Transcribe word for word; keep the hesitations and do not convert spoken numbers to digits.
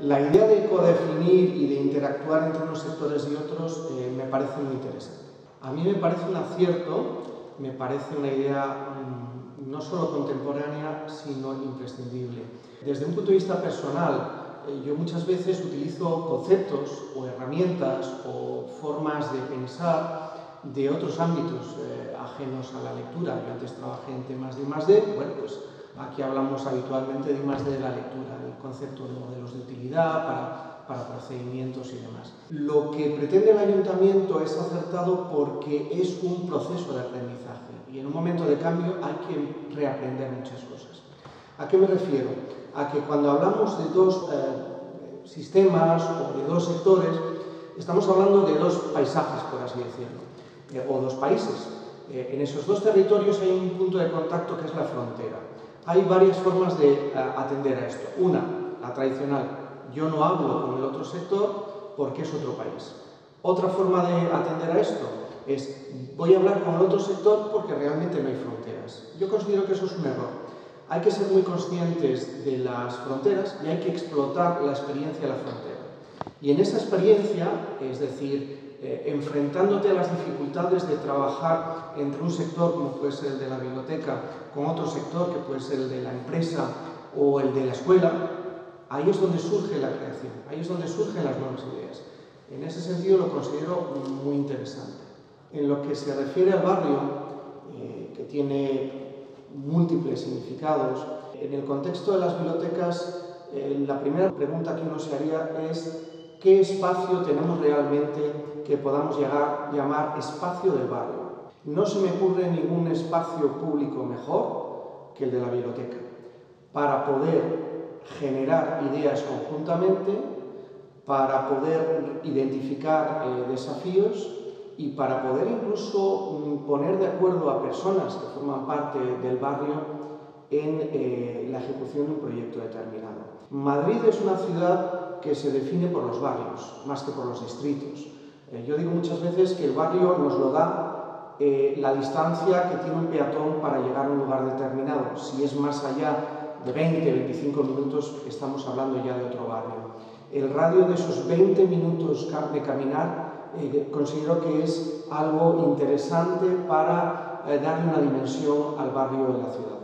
La idea de codefinir y de interactuar entre unos sectores y otros eh, me parece muy interesante. A mí me parece un acierto, me parece una idea mmm, no solo contemporánea, sino imprescindible. Desde un punto de vista personal, eh, yo muchas veces utilizo conceptos o herramientas o formas de pensar de otros ámbitos eh, ajenos a la lectura. Yo antes trabajé en temas de I más D, bueno, pues aquí hablamos habitualmente de I más D de la lectura, el concepto de modelos de utilidad para, para procedimientos y demás. Lo que pretende el ayuntamiento es acertado porque es un proceso de aprendizaje y en un momento de cambio hay que reaprender muchas cosas. ¿A qué me refiero? A que cuando hablamos de dos eh, sistemas o de dos sectores, estamos hablando de dos paisajes, por así decirlo, eh, o dos países. Eh, en esos dos territorios hay un punto de contacto que es la frontera. Hay varias formas de uh, atender a esto. Una, la tradicional, yo no hablo con el otro sector porque es otro país. Otra forma de atender a esto es, voy a hablar con el otro sector porque realmente no hay fronteras. Yo considero que eso es un error. Hay que ser muy conscientes de las fronteras y hay que explotar la experiencia de la frontera. Y en esa experiencia, es decir, eh, enfrentándote a las dificultades de trabajar entre un sector, como puede ser el de la biblioteca, con otro sector, que puede ser el de la empresa o el de la escuela, ahí es donde surge la creación, ahí es donde surgen las nuevas ideas. En ese sentido lo considero muy interesante. En lo que se refiere al barrio, eh, que tiene múltiples significados, en el contexto de las bibliotecas, eh, la primera pregunta que uno se haría es ¿qué espacio tenemos realmente que podamos llegar, llamar espacio del barrio? No se me ocurre ningún espacio público mejor que el de la biblioteca para poder generar ideas conjuntamente, para poder identificar eh, desafíos y para poder incluso mm, poner de acuerdo a personas que forman parte del barrio en eh, la ejecución de un proyecto determinado. Madrid es una ciudad que se define por los barrios, más que por los distritos. Eh, yo digo muchas veces que el barrio nos lo da eh, la distancia que tiene un peatón para llegar a un lugar determinado. Si es más allá de veinte, veinticinco minutos, estamos hablando ya de otro barrio. El radio de esos veinte minutos de caminar eh, considero que es algo interesante para eh, darle una dimensión al barrio de la ciudad.